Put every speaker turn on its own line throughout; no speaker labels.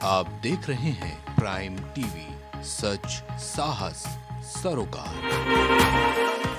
आप देख रहे हैं प्राइम टीवी, सच साहस सरोकार।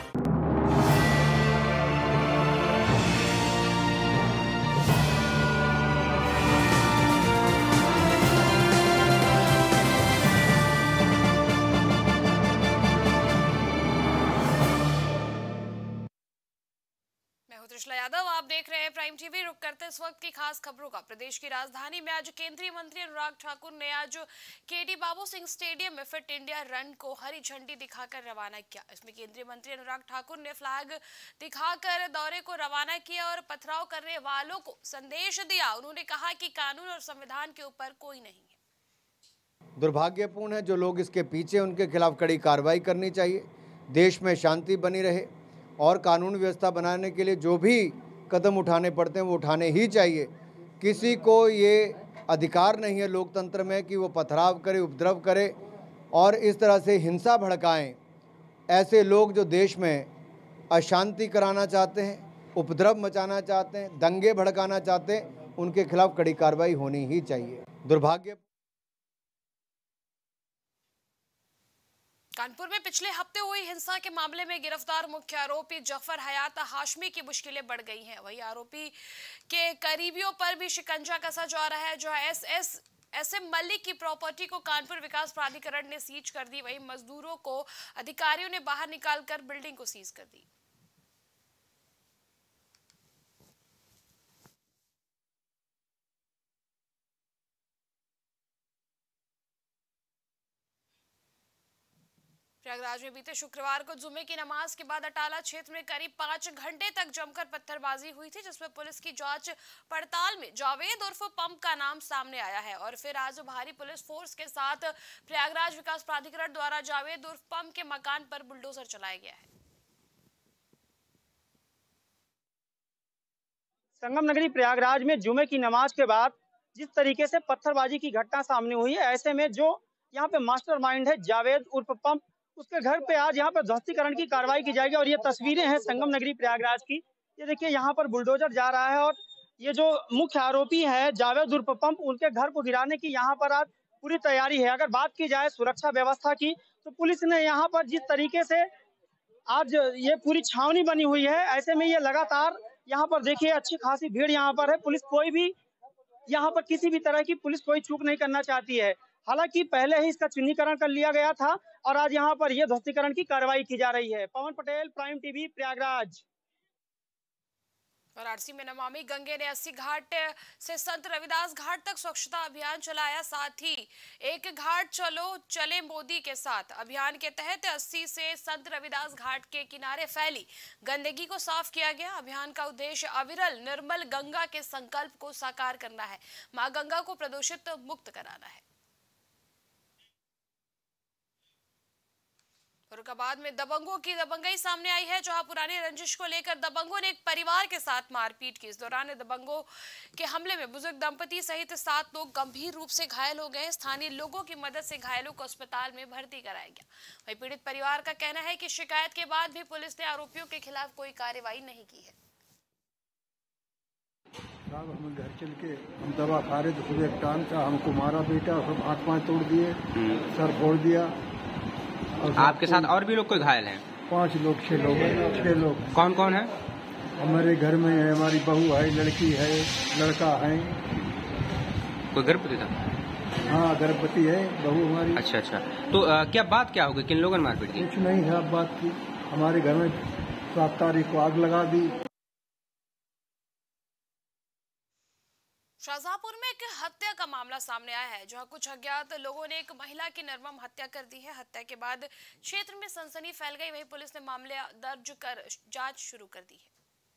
यादव, आप देख रहे हैं प्राइम टीवी। रुक करते इस वक्त की खास खबरों का। प्रदेश की राजधानी में आज केंद्रीय मंत्री अनुराग ठाकुर ने आज केडी बाबू सिंह स्टेडियम में फिट इंडिया रन को हरी झंडी दिखाकर रवाना किया। इसमें केंद्रीय मंत्री अनुराग ठाकुर ने फ्लैग दिखाकर दौरे को रवाना किया और पथराव करने वालों को संदेश दिया। उन्होंने कहा कि कानून और संविधान के ऊपर कोई नहीं है।
दुर्भाग्यपूर्ण है जो लोग इसके पीछे, उनके खिलाफ कड़ी कार्रवाई करनी चाहिए। देश में शांति बनी रहे और कानून व्यवस्था बनाने के लिए जो भी कदम उठाने पड़ते हैं वो उठाने ही चाहिए। किसी को ये अधिकार नहीं है लोकतंत्र में कि वो पथराव करे, उपद्रव करे और इस तरह से हिंसा भड़काएं। ऐसे लोग जो देश में अशांति कराना चाहते हैं, उपद्रव मचाना चाहते हैं, दंगे भड़काना चाहते हैं, उनके खिलाफ कड़ी कार्रवाई होनी ही चाहिए। दुर्भाग्य
कानपुर में पिछले हफ्ते हुई हिंसा के मामले में गिरफ्तार मुख्य आरोपी जफर हयात हाशमी की मुश्किलें बढ़ गई हैं। वही आरोपी के करीबियों पर भी शिकंजा कसा जा रहा है। जो एसएम मलिक की प्रॉपर्टी को कानपुर विकास प्राधिकरण ने सीज कर दी। वही मजदूरों को अधिकारियों ने बाहर निकालकर बिल्डिंग को सीज कर दी। प्रयागराज में बीते शुक्रवार को जुमे की नमाज के बाद अटाला क्षेत्र में करीब 5 घंटे तक जमकर पत्थरबाजी हुई थी, जिसमें पुलिस की जांच पड़ताल में जावेद उर्फ पंप का नाम सामने आया है। और फिर आज भारी पुलिस फोर्स के साथ प्रयागराज विकास प्राधिकरण द्वारा जावेद उर्फ पंप के मकान पर बुलडोजर चलाया गया है।
संगम नगरी प्रयागराज में जुमे की नमाज के बाद जिस तरीके से पत्थरबाजी की घटना सामने हुई है, ऐसे में जो यहाँ पे मास्टरमाइंड है जावेद उर्फ पंप, उसके घर पे आज यहाँ पर ध्वस्तीकरण की कार्रवाई की जाएगी। और ये तस्वीरें हैं संगम नगरी प्रयागराज की। ये देखिए यहाँ पर बुलडोजर जा रहा है और ये जो मुख्य आरोपी है जावेद उर्फ पंप, उनके घर को गिराने की यहाँ पर आज पूरी तैयारी है। अगर बात की जाए सुरक्षा व्यवस्था की तो पुलिस ने यहाँ पर जिस तरीके से आज ये पूरी छावनी बनी हुई है, ऐसे में ये लगातार यहाँ पर देखिए अच्छी खासी भीड़ यहाँ पर है। पुलिस कोई भी यहाँ पर किसी भी तरह की पुलिस कोई चूक नहीं करना चाहती है। हालांकि पहले ही इसका चिन्हीकरण कर लिया गया था और आज यहाँ पर यह ध्वस्तीकरण की कार्रवाई की जा रही है। Pawan Patel, prime TV, Prayagraj.
वाराणसी में नमामि गंगे ने 80 घाट से संत रविदास घाट तक स्वच्छता अभियान चलाया। साथ ही एक घाट चलो चले मोदी के साथ अभियान के तहत 80 से संत रविदास घाट के किनारे फैली गंदगी को साफ किया गया। अभियान का उद्देश्य अविरल निर्मल गंगा के संकल्प को साकार करना है, मां गंगा को प्रदूषित मुक्त कराना है। फर्रुखाबाद में दबंगों की दबंगई सामने आई है, जहां पुरानी रंजिश को लेकर दबंगों ने एक परिवार के साथ मारपीट की। इस दौरान दबंगों के हमले में बुजुर्ग दंपति सहित 7 लोग गंभीर रूप से घायल हो गए। स्थानीय लोगों की मदद से घायलों को अस्पताल में भर्ती कराया गया। वहीं पीड़ित परिवार का कहना है कि शिकायत के बाद भी पुलिस ने आरोपियों के खिलाफ कोई कार्रवाई नहीं की है।
हम घर चल के हम दवा खा रहे थे, सुबह टाइम था, हमको मारा पीटा, सब हाथ पांव तोड़ दिए, सर फोड़ दिया।
आपके साथ और भी लोग कोई घायल हैं?
5 लोग 6 लोग।
कौन कौन है?
हमारे घर में है, हमारी बहू है, लड़की है, लड़का है।
कोई गर्भवती था?
हाँ, गर्भवती है बहू हमारी।
अच्छा। तो क्या बात क्या होगी, किन लोगों ने मारपीट की?
कुछ नहीं है बात की। हमारे घर में 7 तारीख को आग लगा दी।
शाहजहांपुर में एक हत्या का मामला सामने आया है, जहां कुछ अज्ञात लोगों ने एक महिला की निर्मम हत्या कर दी है। हत्या के बाद क्षेत्र में सनसनी फैल गई। वहीं पुलिस ने मामले दर्ज कर जांच शुरू कर दी है।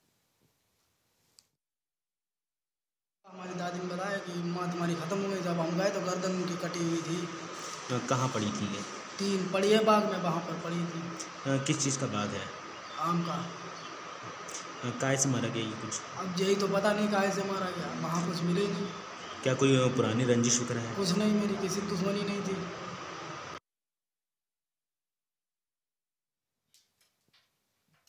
हमारी दादी ने बताया कि माँ तुम्हारी खत्म हो गई। जब हम गए तो गर्दन उनकी कटी हुई थी।
तो कहाँ पड़ी थी ये?
3 पड़ी है बाग में, वहाँ पर पड़ी थी।
किस चीज़ का बाग है?
आम का।
काय से मारा गया ये कुछ?
अब यही तो पता नहीं काय से मारा गया, वहाँ कुछ मिले नहीं।
क्या कोई पुरानी रंजिश वगैरह है?
कुछ नहीं, मेरी किसी दुश्मनी नहीं थी।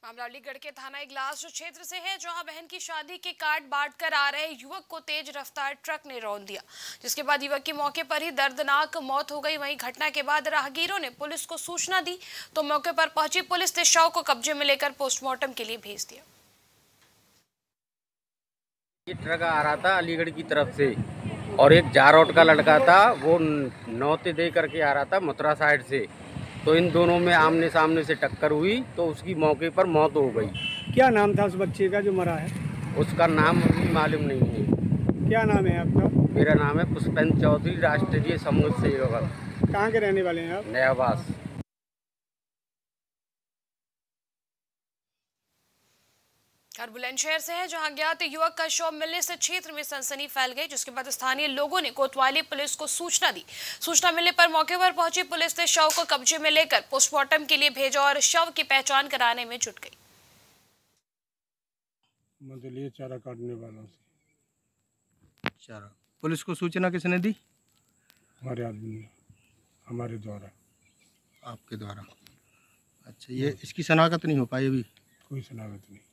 मामला अलीगढ़ के थाना इगलास क्षेत्र से है, जहां बहन की शादी के कार्ड बांटकर आ रहे युवक को तेज रफ्तार ट्रक ने रौंद दिया, जिसके बाद युवक की मौके पर ही दर्दनाक मौत हो गई। वहीं घटना के बाद राहगीरों ने पुलिस को सूचना दी तो मौके पर पहुंची पुलिस ने शव को कब्जे में लेकर पोस्टमार्टम के लिए भेज दिया।
ये ट्रक आ रहा था अलीगढ़ की तरफ से और एक जारोट का लड़का था, वो नौते दे करके आ रहा था मथुरा साइड से। तो इन दोनों में आमने सामने से टक्कर हुई तो उसकी मौके पर मौत हो गई।
क्या नाम था उस बच्चे का जो मरा है?
उसका नाम अभी मालूम नहीं है।
क्या नाम है आपका?
मेरा नाम है पुष्पेंद्र चौधरी, राष्ट्रीय समूह सेवक।
कहाँ के रहने वाले हैं आप?
नयाबास।
और बुलंदशहर से है, जहां अज्ञात युवक का शव मिलने से क्षेत्र में सनसनी फैल गई, जिसके बाद स्थानीय लोगों ने कोतवाली पुलिस को सूचना दी। सूचना मिलने पर मौके पर पहुंची पुलिस ने शव को कब्जे में लेकर पोस्टमार्टम के लिए भेजा और शव की पहचान कराने में जुट गई।
मतलब चारा काटने वालों से
चारा पुलिस को सूचना किसने दी?
हमारे आदमी ने, हमारे द्वारा।
आपके द्वारा? अच्छा, ये इसकी शनाख्त नहीं हो पाई अभी?
कोई शनाख्त नहीं।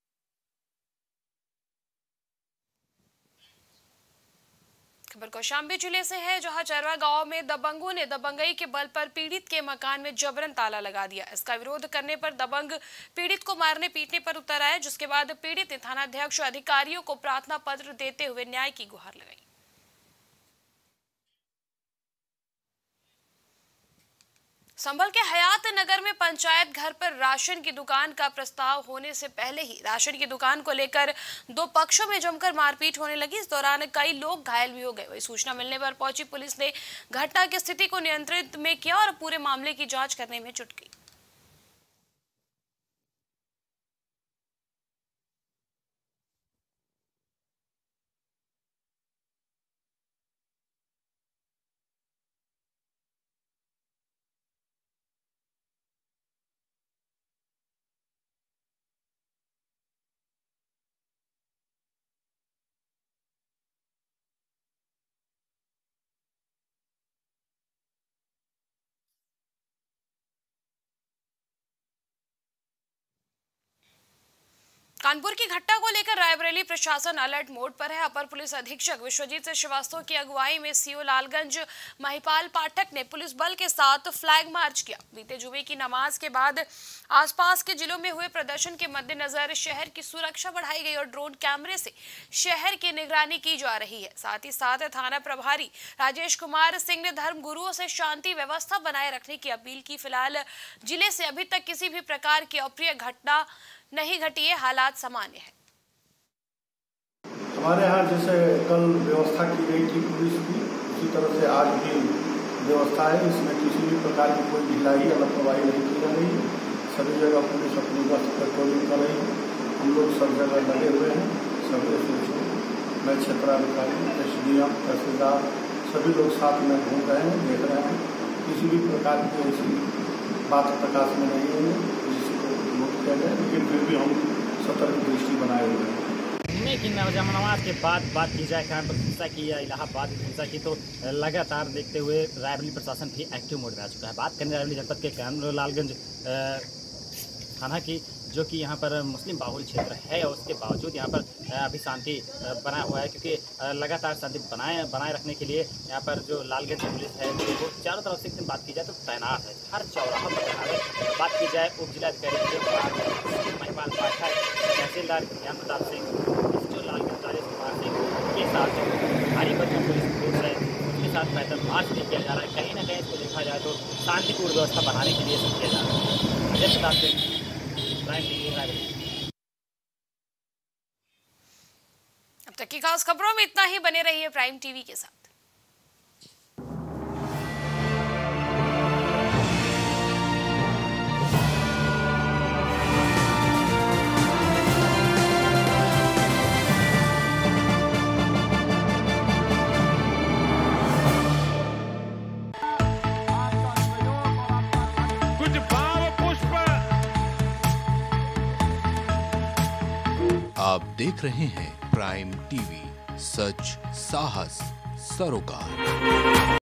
खबर कौशाम्बी जिले से है, जहां चरवा गांव में दबंगों ने दबंगई के बल पर पीड़ित के मकान में जबरन ताला लगा दिया। इसका विरोध करने पर दबंग पीड़ित को मारने पीटने पर उतर आए, जिसके बाद पीड़ित ने थानाध्यक्ष और अधिकारियों को प्रार्थना पत्र देते हुए न्याय की गुहार लगाई। संभल के हयात नगर में पंचायत घर पर राशन की दुकान का प्रस्ताव होने से पहले ही राशन की दुकान को लेकर दो पक्षों में जमकर मारपीट होने लगी। इस दौरान कई लोग घायल भी हो गए। वही सूचना मिलने पर पहुंची पुलिस ने घटना की स्थिति को नियंत्रित में किया और पूरे मामले की जांच करने में जुट गई। कानपुर की घटना को लेकर रायबरेली प्रशासन अलर्ट मोड पर है। अपर पुलिस अधीक्षक विश्वजीत श्रीवास्तव की अगुवाई में सीओ लालगंज महिपाल पाठक ने पुलिस बल के साथ फ्लैग मार्च किया। बीते जुमे की नमाज के बाद आसपास के जिलों में हुए प्रदर्शन के मद्देनजर शहर की सुरक्षा बढ़ाई गई और ड्रोन कैमरे से शहर की निगरानी की जा रही है। साथ ही साथ थाना प्रभारी राजेश कुमार सिंह ने धर्म गुरुओं से शांति व्यवस्था बनाए रखने की अपील की। फिलहाल जिले से अभी तक किसी भी प्रकार की अप्रिय घटना नहीं घटी है, हालात सामान्य है।
हमारे यहाँ जैसे कल व्यवस्था की गई थी पुलिस की, उसी तरह से आज भी व्यवस्था है। इसमें किसी भी प्रकार की कोई ढिलाई या लापरवाही नहीं की जा रही। सभी जगह पुलिस अपनी गश्त पेट्रोलिंग कर रही है। हम लोग सब जगह लगे हुए हैं। सभी मैं क्षेत्राधिकारी, एसडीएम, तहसीलदार सभी लोग साथ में घूम रहे हैं, देख रहे हैं। किसी भी प्रकार की ऐसी बात प्रकाश में नहीं है जिसको नोट किया जाए, लेकिन फिर भी हम सतर्क दृष्टि बनाए हुए हैं।
जुम्मे की नमाज के बाद बात की जाए कानपुर हिंसा की या इलाहाबाद हिंसा की, तो लगातार देखते हुए रायबरेली प्रशासन भी एक्टिव मोड में आ चुका है। बात करें रायबरेली जनपद के लालगंज थाना की, जो कि यहाँ पर मुस्लिम बाहुल क्षेत्र है और उसके बावजूद यहाँ पर अभी शांति बना हुआ है, क्योंकि लगातार शांति बनाए रखने के लिए यहाँ पर जो लालगंज पुलिस है वो चारों तरफ से एकदम बात की जाए तो तैनात है। हर चौराहा पर तैनात है। बात की जाए उप जिलाधिकारी महिपाल पाठक, तहसीलदार ज्ञान प्रताप सिंह, जो लालगंज राजेश कुमार सिंह के साथ भारी बच्चों पुलिस फोर्स है, उसके साथ पैदल मार्च भी किया जा रहा है। कहीं ना कहीं इसको देखा जाए तो शांतिपूर्ण व्यवस्था बनाने के लिए सब किया जा रहा है। अजय प्रताप सिंह,
अब तक की खास खबरों में इतना ही। बने रहिए प्राइम टीवी के साथ।
कुछ भाव पुष्प।
आप देख रहे हैं प्राइम टीवी, सच साहस सरोकार।